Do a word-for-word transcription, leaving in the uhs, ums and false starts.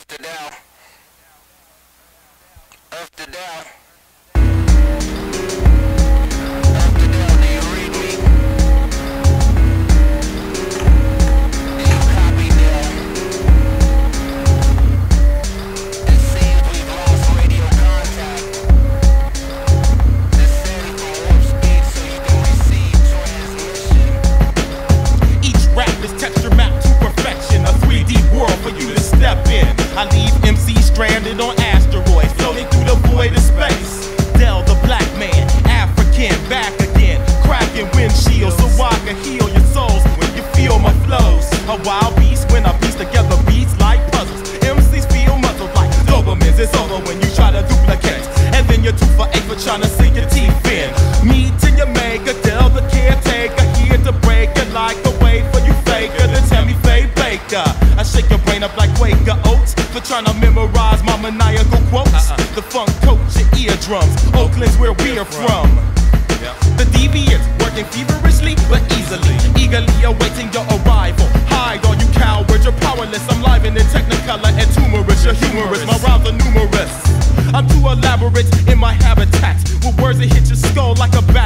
the down. Earth to down. Earth to down, do you read me? Do you copy now? It seems we've lost radio contact. Let's set it for warp speed so you can receive transmission. Each rap is texture mapped to perfection, a three D world for you to step in. I leave M Cs stranded on asteroids, floating through the void of space. Del the black man, African, back again, cracking windshields so I can heal your souls when you feel my flows. A wild beast when I piece together beats like puzzles. M Cs feel muzzled like Dobermans. It's over when you try to duplicate, and then you're two for eight for trying to sink your teeth in. Meeting your maker, Del the caretaker, here to break it like a way for you faker to tell me Faye Baker. I shake your brain up like Quaker Oats for trying to memorize my maniacal quotes. Uh-uh. The funk coat your eardrums. Oakland's where we're from. Yeah. The deviants working feverishly but easily, eagerly awaiting your arrival. Hide all you cowards, you're powerless. I'm live and in technicolor and tumorous. You're humorous, my rhymes are numerous. I'm too elaborate in my habitat with words that hit your skull like a bat.